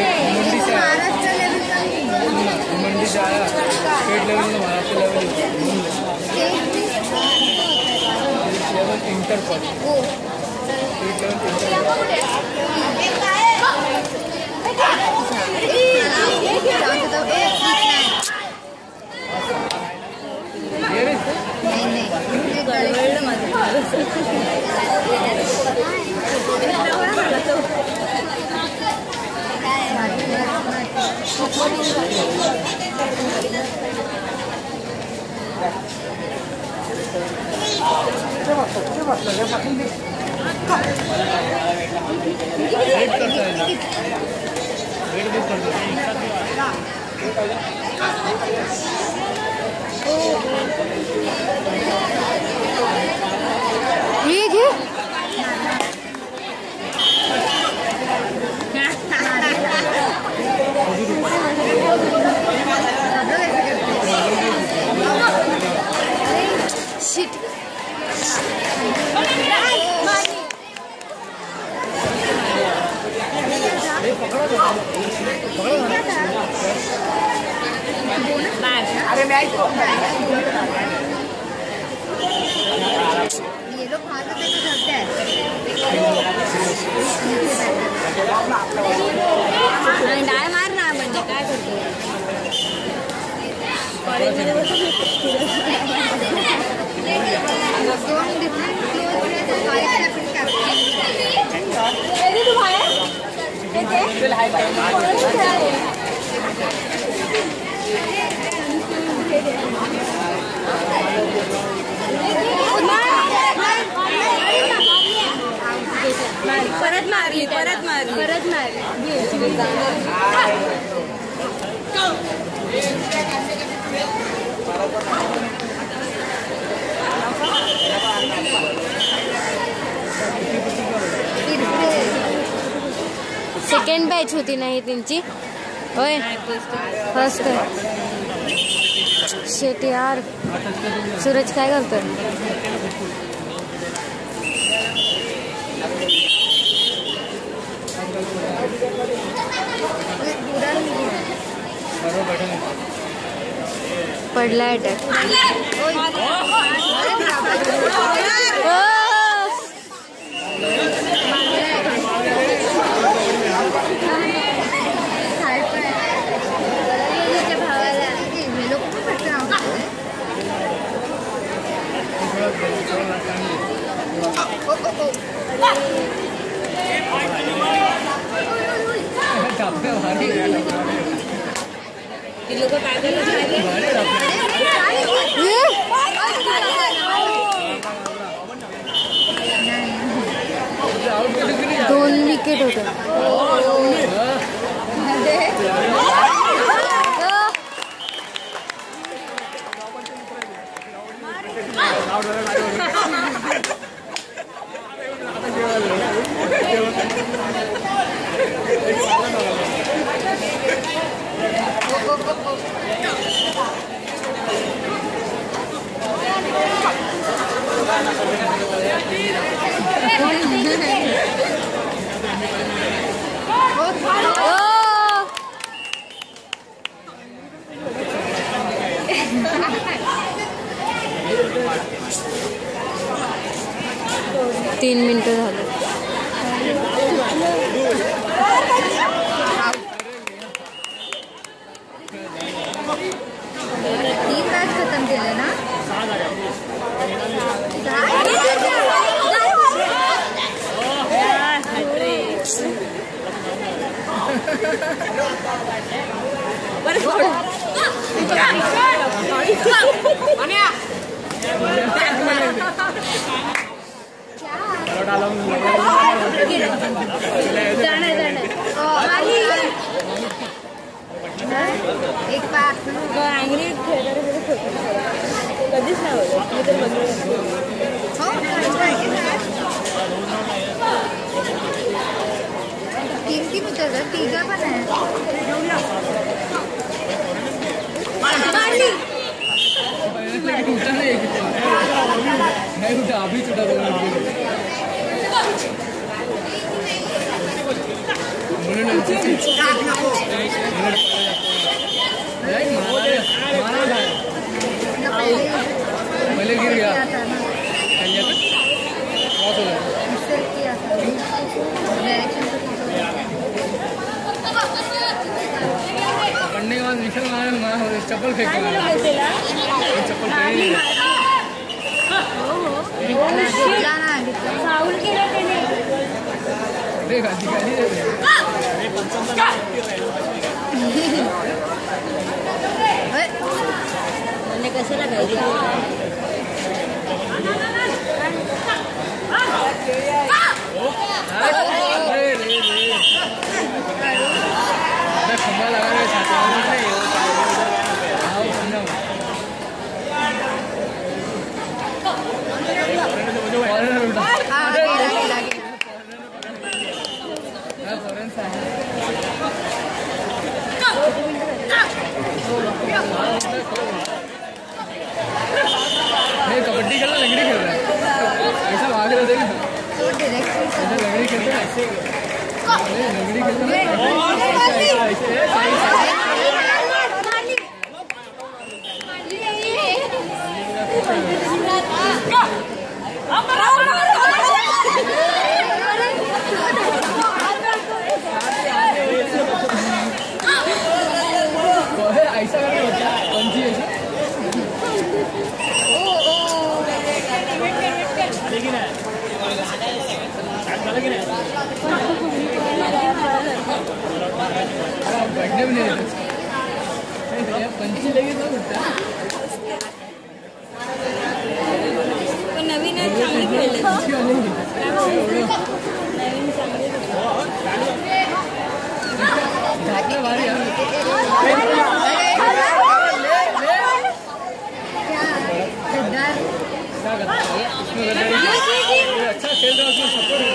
Maharashtra level का मंडी से आया स्टेट लेवल में महाराष्ट्र लेवल इंटर पर स्टेट अरे मैं ये लोग वहाँ से कैसे करते हैं? डाय मारना बंदा काय करतो? कॉलेज मध्ये बसून दोन डिफरंट परत मारली सेकंड बॅच होती ना ही त्यांची होय फर्स्ट शेट यार सूरज काय करतोय पडला अटॅक लोग दोन विकेट होते तीन मिनिटं झाले तीन मॅच खतम केले ना एक बार कधीच नाही तीन उतरतात तिघा पण आहे अभी छुटा पहले गिर गया बहुत हो गया पकड़ने के बाद निकल मारा चप्पल फेंक चप्पल देखा कैसे लगा खंबा लगा रहे कबड्डी खेल रहा लंगड़ी खेल रहा है ऐसा भाग रहे थे लंगड़ी खेलते हैं ऐसे लंगड़ी खेलते हैं ऐसा करके बच्चा पंची ऐसे बैठने भी नहीं देते पंची लगी तो नवीन चांगली खेळले अच्छा खेल रहा है उसमें सपोर्ट